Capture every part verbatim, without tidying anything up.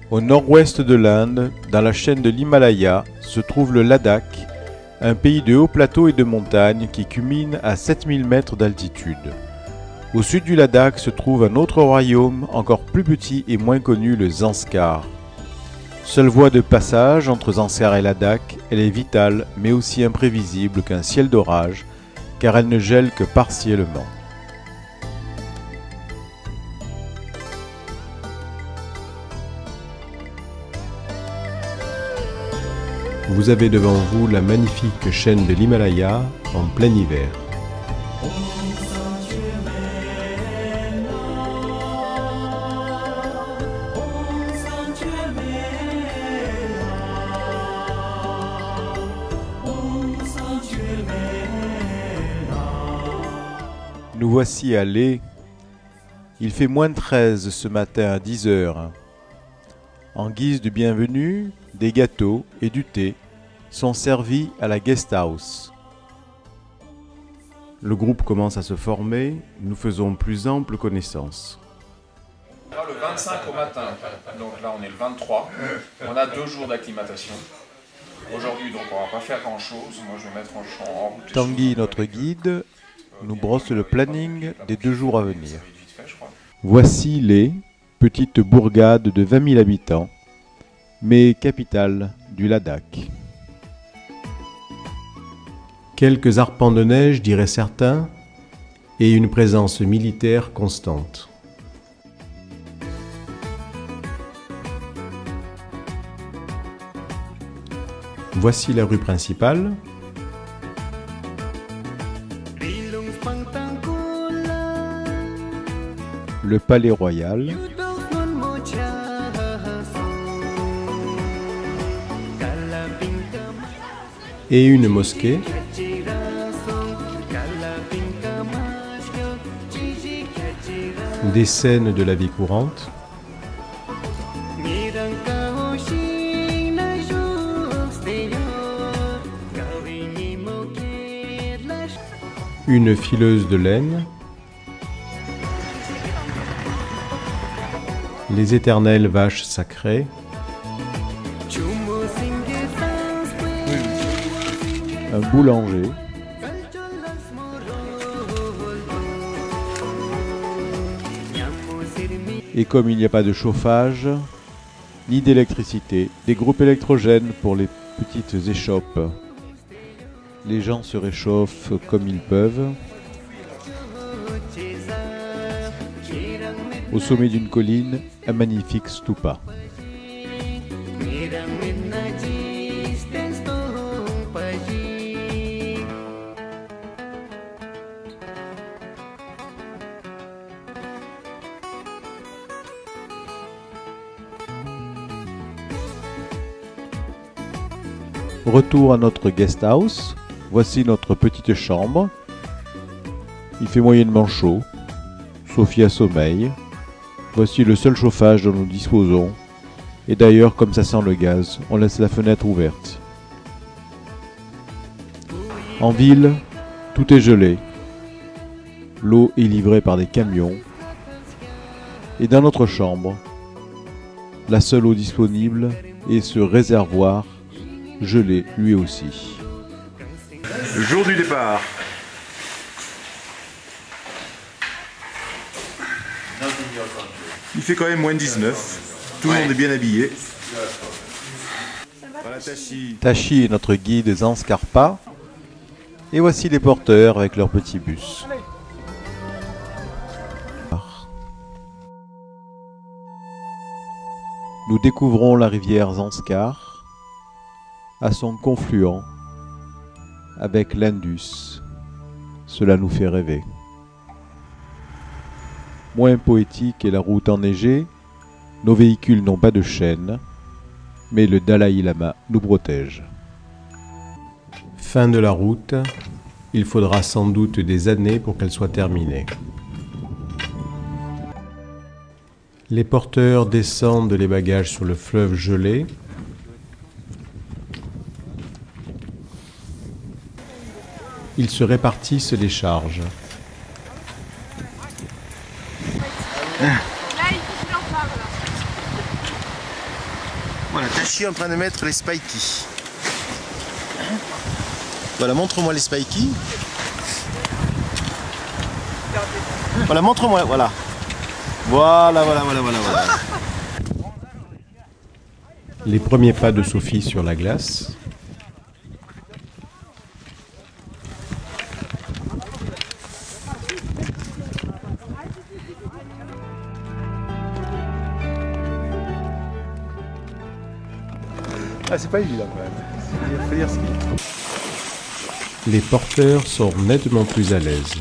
Au nord-ouest de l'Inde, dans la chaîne de l'Himalaya, se trouve le Ladakh, un pays de hauts plateaux et de montagnes qui culmine à sept mille mètres d'altitude. Au sud du Ladakh se trouve un autre royaume, encore plus petit et moins connu, le Zanskar. Seule voie de passage entre Zanskar et Ladakh, elle est vitale mais aussi imprévisible qu'un ciel d'orage, car elle ne gèle que partiellement. Vous avez devant vous la magnifique chaîne de l'Himalaya en plein hiver. Nous voici à Leh. Il fait moins treize ce matin à dix heures. En guise de bienvenue, des gâteaux et du thé sont servis à la guest house. Le groupe commence à se former, nous faisons plus ample connaissance. Le vingt-cinq au matin, donc là on est le vingt-trois, on a deux jours d'acclimatation. Aujourd'hui donc on va pas faire grand chose, moi je vais mettre en, en route. Tanguy, notre guide, nous brosse le planning des deux jours à venir. Voici Leh, petite bourgade de vingt mille habitants, mais capitale du Ladakh. Quelques arpents de neige, diraient certains, et une présence militaire constante. Voici la rue principale. Le palais royal. Et une mosquée. Des scènes de la vie courante. Une fileuse de laine. Les éternelles vaches sacrées. Un boulanger. Et comme il n'y a pas de chauffage, ni d'électricité, des groupes électrogènes pour les petites échoppes. Les gens se réchauffent comme ils peuvent. Au sommet d'une colline, un magnifique stupa. Retour à notre guest house. Voici notre petite chambre. Il fait moyennement chaud. Sophie a sommeil. Voici le seul chauffage dont nous disposons. Et d'ailleurs, comme ça sent le gaz, on laisse la fenêtre ouverte. En ville, tout est gelé. L'eau est livrée par des camions. Et dans notre chambre, la seule eau disponible est ce réservoir gelé lui aussi. Jour du départ. Il fait quand même moins de dix-neuf. Tout le monde est bien habillé. Voilà Tachi. Tachi est notre guide Zanskarpa. Et voici les porteurs avec leur petit bus. Nous découvrons la rivière Zanskar à son confluent avec l'Indus. Cela nous fait rêver. Moins poétique est la route enneigée. Nos véhicules n'ont pas de chaîne, mais le Dalai Lama nous protège. Fin de la route. Il faudra sans doute des années pour qu'elle soit terminée. Les porteurs descendent les bagages sur le fleuve gelé. Ils se répartissent les charges. Là, il faut qu'il en parle. Voilà, Tachi est en train de mettre les spikies. Voilà, montre-moi les spikies. Voilà, montre-moi, voilà. Voilà, voilà, voilà, voilà, voilà. Les premiers pas de Sophie sur la glace. Ah, c'est pas évident quand même. Il faut dire ce qu'il y a. Les porteurs sont nettement plus à l'aise.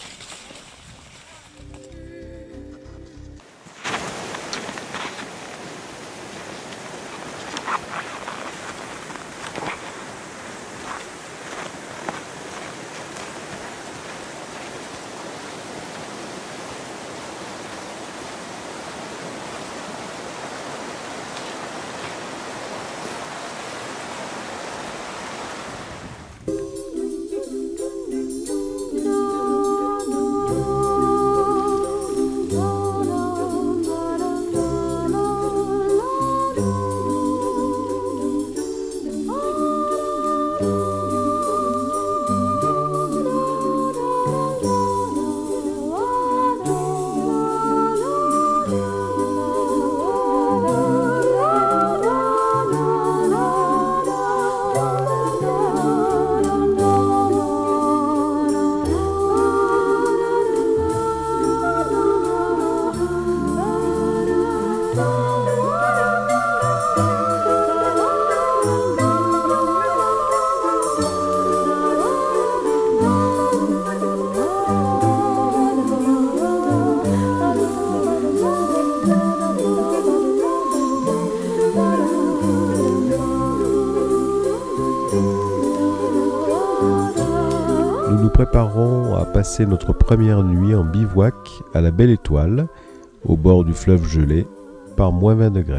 Nous nous préparons à passer notre première nuit en bivouac à la Belle Étoile, au bord du fleuve gelé, par moins vingt degrés.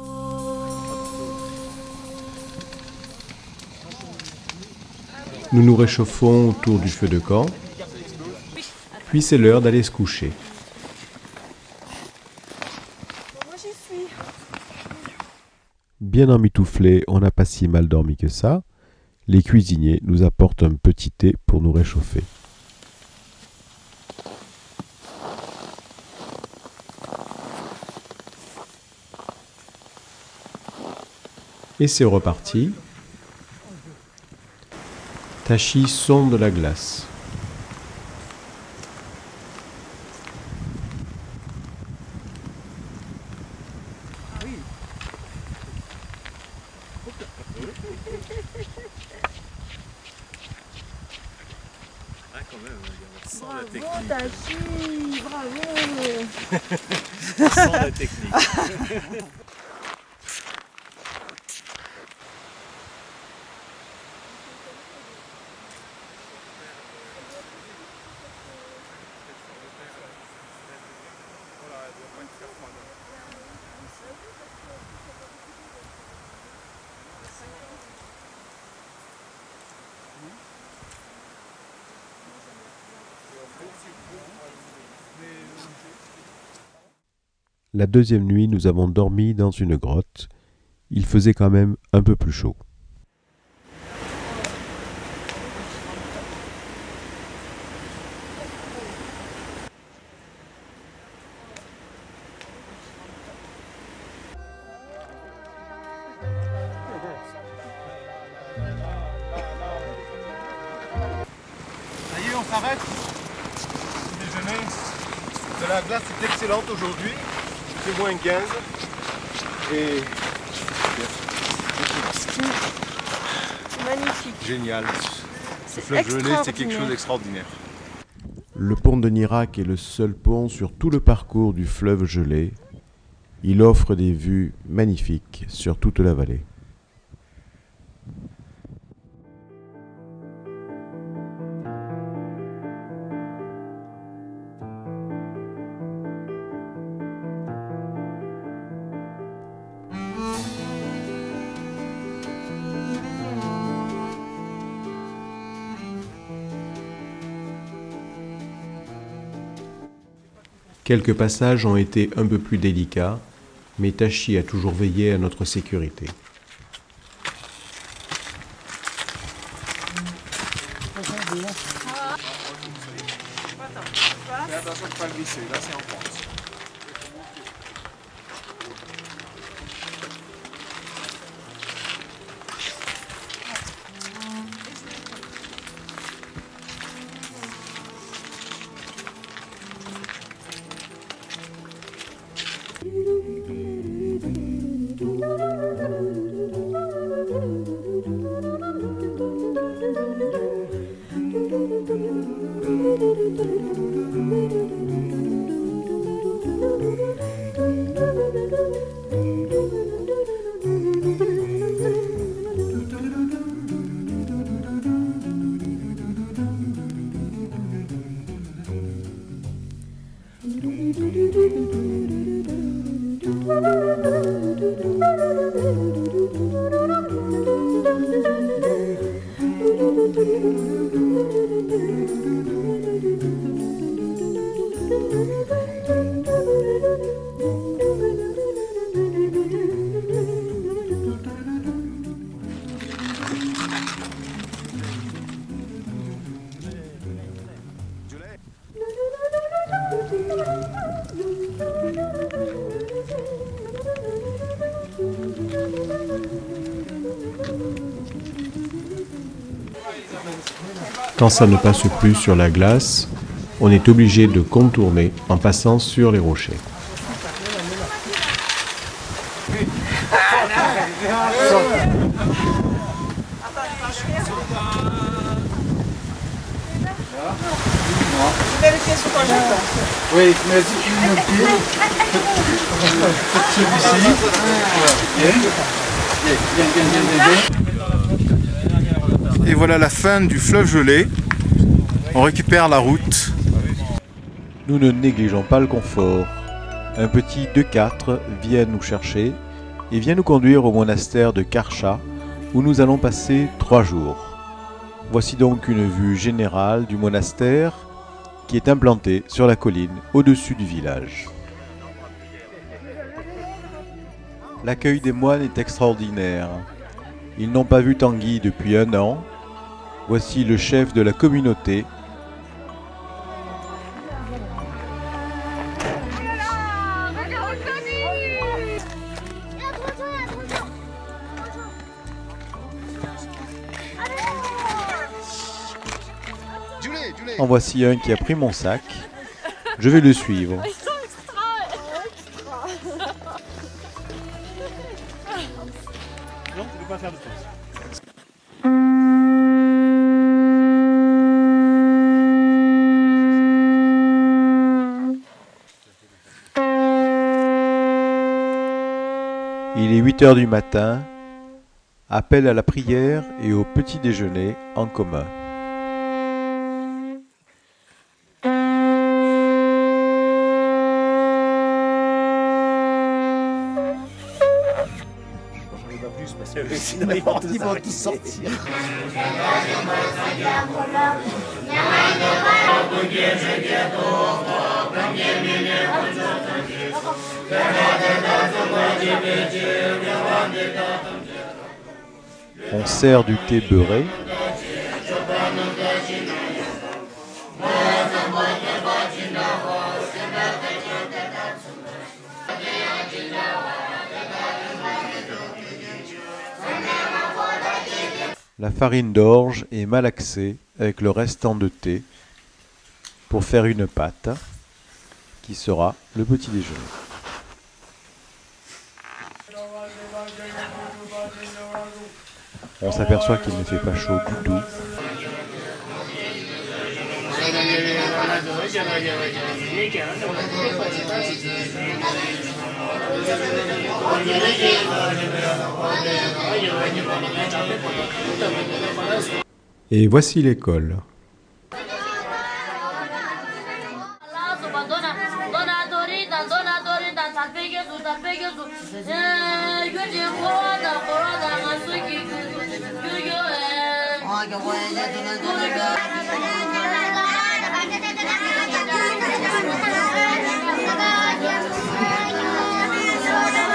Nous nous réchauffons autour du feu de camp, puis c'est l'heure d'aller se coucher. Bien emmitouflés, on n'a pas si mal dormi que ça. Les cuisiniers nous apportent un petit thé pour nous réchauffer. Et c'est reparti. Tachi sonde la glace. Bravo Tachi, bravo. Sans la technique. La deuxième nuit, nous avons dormi dans une grotte. Il faisait quand même un peu plus chaud. Ça y est, on s'arrête. Déjeuner. De la glace est excellente aujourd'hui. Il fait moins quinze. Et C'est magnifique. génial. Ce C'est fleuve gelé, c'est quelque extraordinaire. chose d'extraordinaire. Le pont de Nirac est le seul pont sur tout le parcours du fleuve gelé. Il offre des vues magnifiques sur toute la vallée. Quelques passages ont été un peu plus délicats, mais Tachi a toujours veillé à notre sécurité. Fais attention de ne pas glisser, là c'est en pente. Quand ça ne passe plus sur la glace, on est obligé de contourner en passant sur les rochers. Oui, mais si tu mets le pied, faites celui-ci. Et voilà la fin du fleuve gelé. On récupère la route. Nous ne négligeons pas le confort. Un petit deux quatre vient nous chercher et vient nous conduire au monastère de Karcha où nous allons passer trois jours. Voici donc une vue générale du monastère qui est implanté sur la colline au-dessus du village. L'accueil des moines est extraordinaire. Ils n'ont pas vu Tanguy depuis un an. Voici le chef de la communauté. En voici un qui a pris mon sac. Je vais le suivre. Non, tu ne peux pas faire de pause. Il est huit heures du matin. Appel à la prière et au petit déjeuner en commun. Sinon, ils vont tous, tous sortir. On sert du thé beurré. La farine d'orge est malaxée avec le restant de thé pour faire une pâte qui sera le petit déjeuner. On s'aperçoit qu'il ne fait pas chaud du tout. Et voici l'école. Thank you.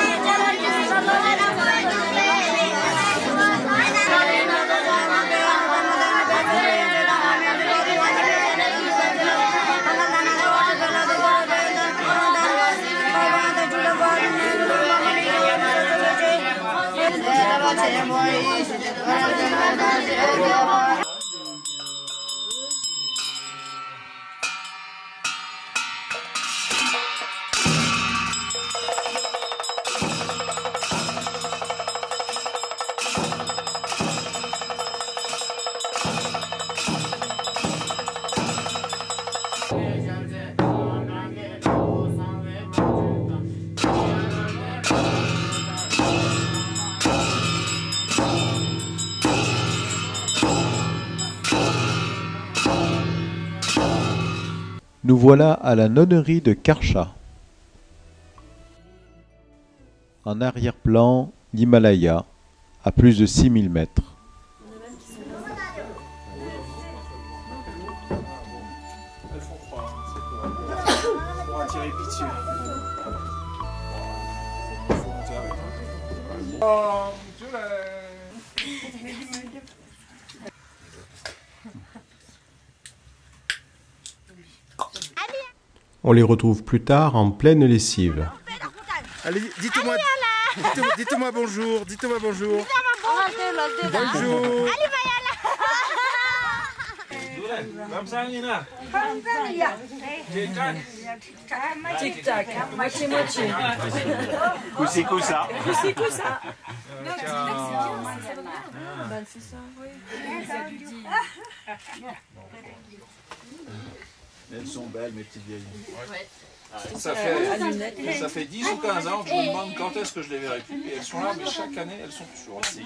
Nous voilà à la nonnerie de Karcha. En arrière-plan, l'Himalaya, à plus de six mille mètres. Elles font froid, c'est pour, pour attirer pitié. Faut monter avec. Oh, Dieu On les retrouve plus tard en pleine lessive. Allez, dites-moi dites dites-moi bonjour, dites-moi bonjour. Bonjour. Tic-tac, moitié-moitié. Coussi coussa. C'est quoi ça? Elles sont belles, mes petites vieilles. Ouais. Ça, fait, ça fait dix ou quinze ans que je me demande quand est-ce que je les verrai plus. Et elles sont là, mais chaque année, elles sont toujours ici.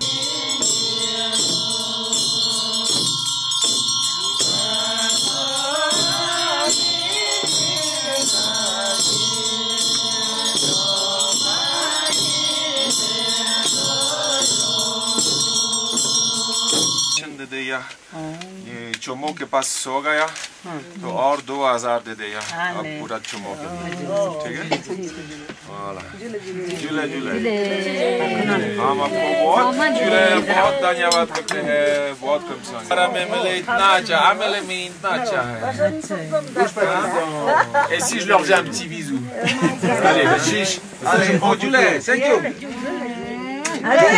Dedeya, çomo ke pas so gaya, to और दो हजार दे दे यार, अब पूरा çomo के लिए, ठीक है? वाला, जुले जुले, हम आपको बहुत जुले बहुत धन्यवाद करते हैं, बहुत कम समय। हमारा में मिले इतना अच्छा, हमें में इतना अच्छा है। Et si je leur faisais un petit bisou? Allez, chiche, allez, bon julet, thank you. Allez.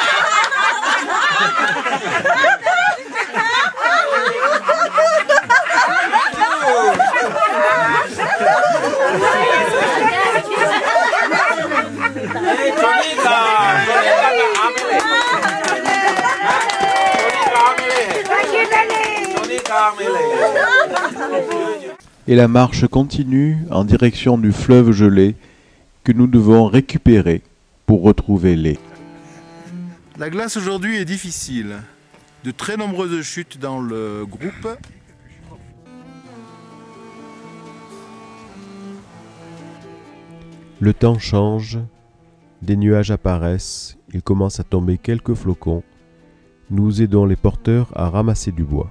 Et la marche continue en direction du fleuve gelé que nous devons récupérer pour retrouver Lé. La glace aujourd'hui est difficile. De très nombreuses chutes dans le groupe. Le temps change, des nuages apparaissent, il commence à tomber quelques flocons. Nous aidons les porteurs à ramasser du bois.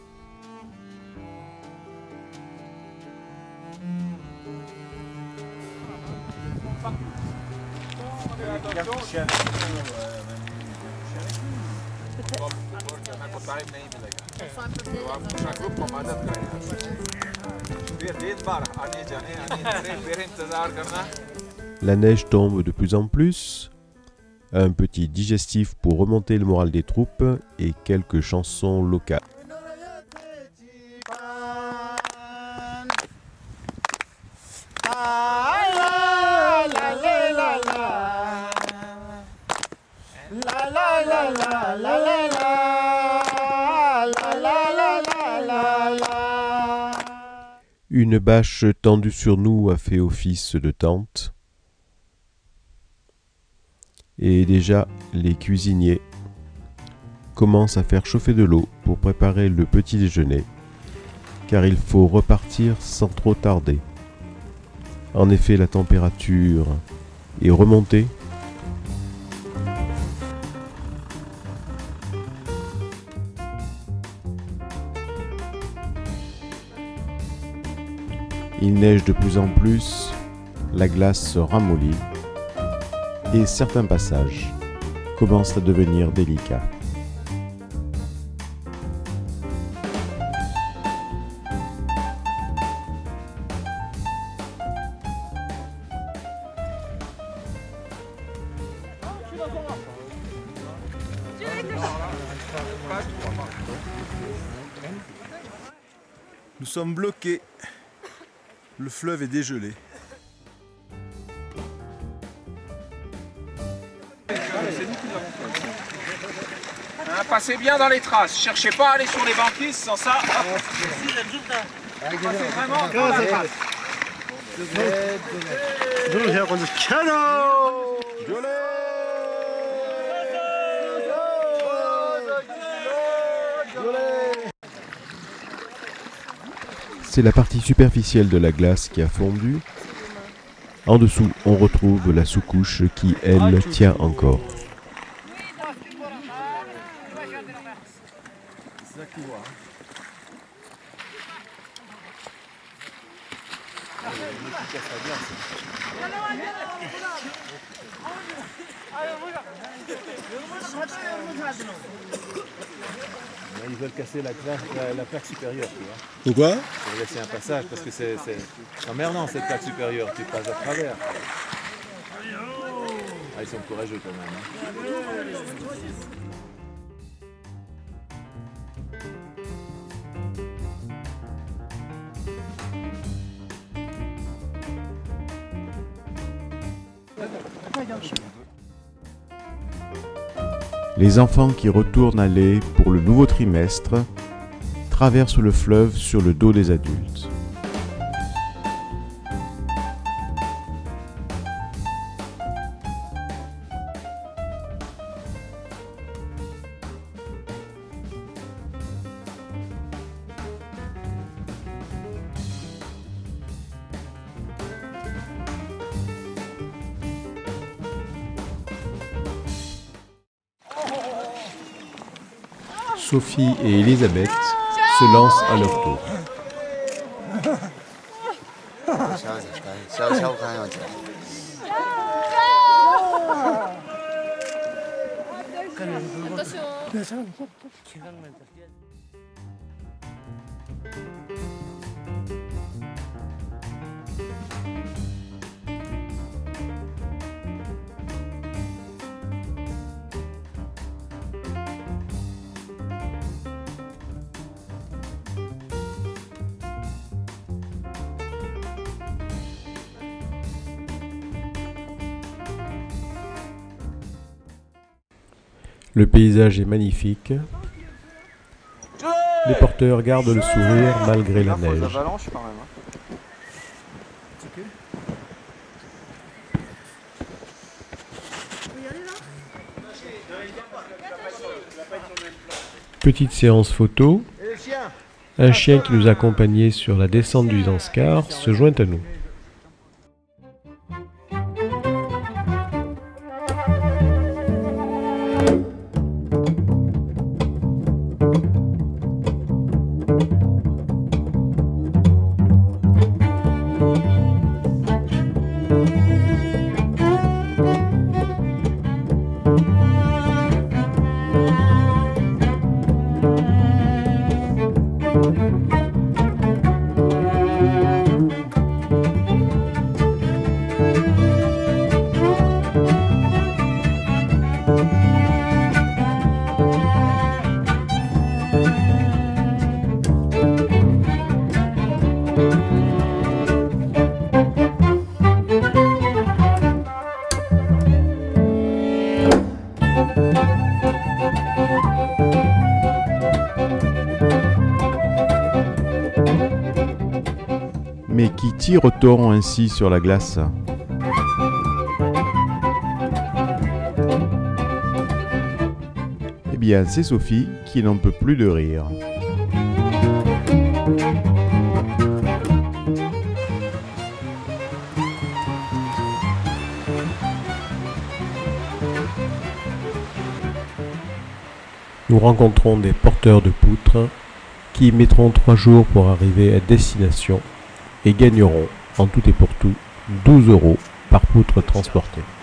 La neige tombe de plus en plus. Un petit digestif pour remonter le moral des troupes et quelques chansons locales. Une bâche tendue sur nous a fait office de tente. Et déjà, les cuisiniers commencent à faire chauffer de l'eau pour préparer le petit déjeuner, car il faut repartir sans trop tarder. En effet, la température est remontée. Il neige de plus en plus, la glace se ramollit et certains passages commencent à devenir délicats. Nous sommes bloqués. Le fleuve est dégelé. Hein, passez bien dans les traces, cherchez pas à aller sur les banquises, sans ça, hop. Passez vraiment dans les traces. c'est la partie superficielle de la glace qui a fondu. En dessous, on retrouve la sous-couche qui, elle, tient encore. Ils veulent casser la, la, la plaque supérieure, tu vois. Pourquoi? Pour laisser un passage, parce que c'est emmerdant cette plaque supérieure, tu passes à travers. Ah, ils sont courageux quand même. Hein. Les enfants qui retournent à lait pour le nouveau trimestre traversent le fleuve sur le dos des adultes. Sophie et Elisabeth se lancent à leur tour. Le paysage est magnifique. Les porteurs gardent le sourire malgré la neige. Petite séance photo. Un chien qui nous accompagnait sur la descente du Zanskar se joint à nous. Mais qui tire-t-on ainsi sur la glace? Eh bien, c'est Sophie qui n'en peut plus de rire. Nous rencontrons des porteurs de poutres qui mettront trois jours pour arriver à destination et gagneront en tout et pour tout douze euros par poutre transportée.